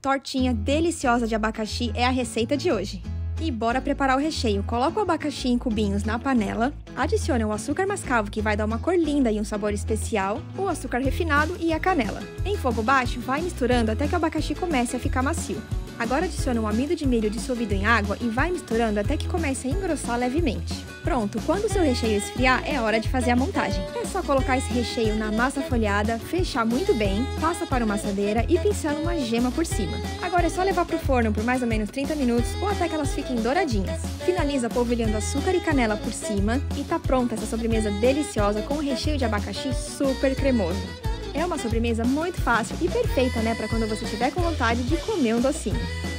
Tortinha deliciosa de abacaxi é a receita de hoje. E bora preparar o recheio. Coloca o abacaxi em cubinhos na panela, adicione o açúcar mascavo que vai dar uma cor linda e um sabor especial, o açúcar refinado e a canela. Em fogo baixo, vai misturando até que o abacaxi comece a ficar macio. Agora adicione um amido de milho dissolvido em água e vai misturando até que comece a engrossar levemente. Pronto, quando o seu recheio esfriar, é hora de fazer a montagem. É só colocar esse recheio na massa folhada, fechar muito bem, passa para uma assadeira e pincela uma gema por cima. Agora é só levar para o forno por mais ou menos 30 minutos ou até que elas fiquem douradinhas. Finaliza polvilhando açúcar e canela por cima e tá pronta essa sobremesa deliciosa com um recheio de abacaxi super cremoso. É uma sobremesa muito fácil e perfeita, né, para quando você estiver com vontade de comer um docinho.